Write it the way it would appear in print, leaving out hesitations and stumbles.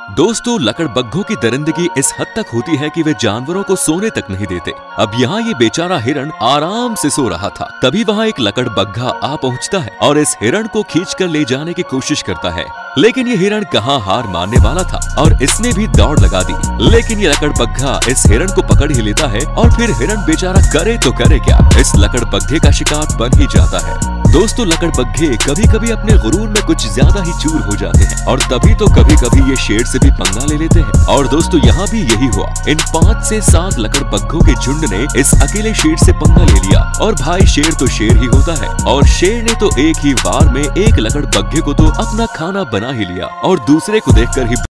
दोस्तों, लकड़बग्घों की दरिंदगी इस हद तक होती है कि वे जानवरों को सोने तक नहीं देते। अब यहाँ ये बेचारा हिरण आराम से सो रहा था, तभी वहाँ एक लकड़बग्घा आ पहुँचता है और इस हिरण को खींचकर ले जाने की कोशिश करता है। लेकिन ये हिरण कहाँ हार मानने वाला था और इसने भी दौड़ लगा दी। लेकिन ये लकड़बग्घा इस हिरण को पकड़ ही लेता है और फिर हिरण बेचारा करे तो करे क्या, इस लकड़बग्घे का शिकार बन ही जाता है। दोस्तों, लकड़बग्घे कभी कभी अपने गुरूर में कुछ ज्यादा ही चूर हो जाते हैं और तभी तो कभी कभी ये शेर से भी पंगा ले लेते हैं। और दोस्तों, यहाँ भी यही हुआ। इन 5 से 7 लकड़बग्घों के झुंड ने इस अकेले शेर से पंगा ले लिया। और भाई, शेर तो शेर ही होता है और शेर ने तो एक ही बार में एक लकड़बग्घे को तो अपना खाना बना ही लिया और दूसरे को देखकर ही